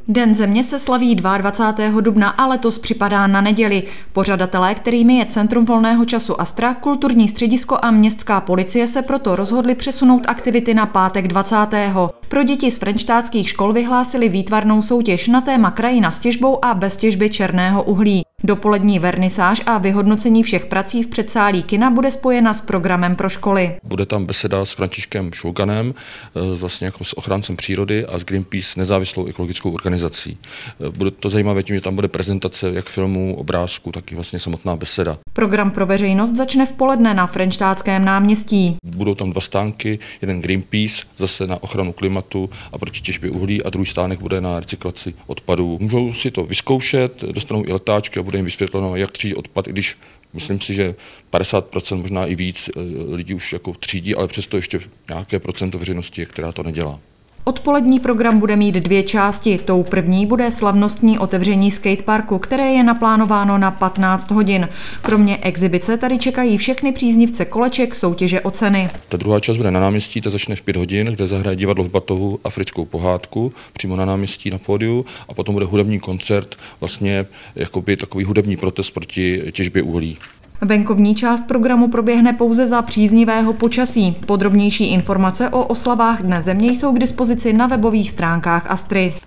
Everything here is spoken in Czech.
Den země se slaví 22. dubna a letos připadá na neděli. Pořadatelé, kterými je Centrum volného času Astra, kulturní středisko a městská policie, se proto rozhodli přesunout aktivity na pátek 20. Pro děti z frenštátských škol vyhlásili výtvarnou soutěž na téma krajina s těžbou a bez těžby černého uhlí. Dopolední vernisáž a vyhodnocení všech prací v předsálí kina bude spojena s programem pro školy. Bude tam beseda s Františkem Šulganem, vlastně jako s ochráncem přírody, a s Greenpeace, nezávislou ekologickou organizací. Bude to zajímavé tím, že tam bude prezentace jak filmů, obrázků, tak i vlastně samotná beseda. Program pro veřejnost začne v poledne na Frenštátském náměstí. Budou tam dva stánky, jeden Greenpeace, zase na ochranu klimatu a proti těžbě uhlí, a druhý stánek bude na recyklaci odpadů. Můžou si to vyzkoušet, dostanou i letáčky a bude jim vysvětleno, jak třídit odpad, i když myslím si, že 50%, možná i víc lidí už jako třídí, ale přesto ještě nějaké procento veřejnosti je, která to nedělá. Odpolední program bude mít dvě části. Tou první bude slavnostní otevření skateparku, které je naplánováno na 15 hodin. Kromě exibice tady čekají všechny příznivce koleček, soutěže o ceny. Ta druhá část bude na náměstí, ta začne v 5 hodin, kde zahraje divadlo v Batohu africkou pohádku přímo na náměstí na pódiu, a potom bude hudební koncert, vlastně jakoby takový hudební protest proti těžbě uhlí. Venkovní část programu proběhne pouze za příznivého počasí. Podrobnější informace o oslavách Dne země jsou k dispozici na webových stránkách Astry.